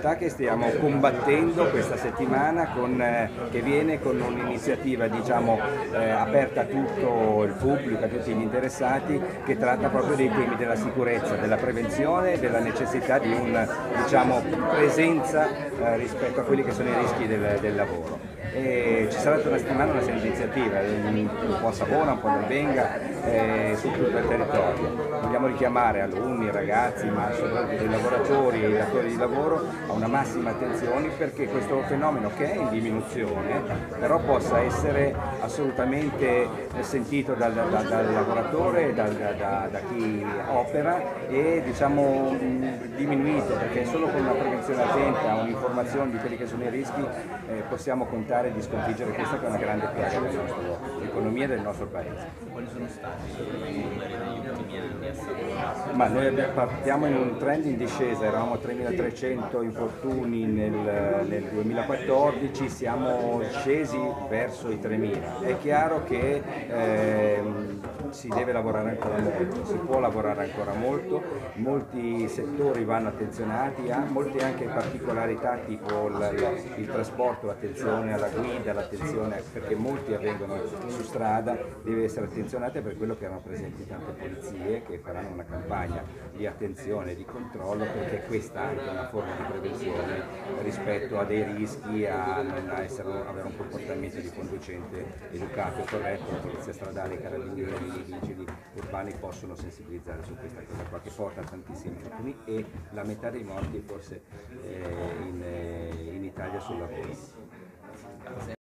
realtà che stiamo combattendo questa settimana che viene con un'iniziativa diciamo, aperta a tutto il pubblico, a tutti gli interessati, che tratta proprio dei temi della sicurezza, della prevenzione e della necessità di una diciamo, presenza rispetto a quelli che sono i rischi del lavoro. E ci sarà una settimana una serie di iniziative, un po' a Savona, un po' a Venga, su tutto il territorio. Vogliamo richiamare alunni, ragazzi, ma soprattutto i lavoratori e i datori di lavoro a una massima attenzione perché questo fenomeno, che è in diminuzione, però possa essere assolutamente sentito dal lavoratore, da chi opera e diciamo, diminuito, perché solo con una prevenzione attenta, un'informazione di quelli che sono i rischi possiamo contare di sconfiggere questa che è una grande piaga dell'economia del nostro paese. Quali sono stati i numeri negli ultimi anni a Savona? Ma noi partiamo in un trend in discesa, eravamo a 3.300 infortuni nel 2014, siamo scesi verso i 3.000. È chiaro che si deve lavorare ancora molto, si può lavorare ancora molto, molti settori vanno attenzionati, molte anche particolarità tipo il trasporto, l'attenzione alla guida, l'attenzione perché molti avvengono su strada, deve essere attenzionata per quello che erano presenti tante polizie che faranno una campagna di attenzione e di controllo, perché questa è anche una forma di prevenzione rispetto a dei rischi, a non avere un comportamento di conducente educato e corretto. La polizia stradale, i carabinieri, i vigili urbani possono sensibilizzare su questa cosa qua che porta a tantissimi infortuni e la metà dei morti forse in Italia sul lavoro.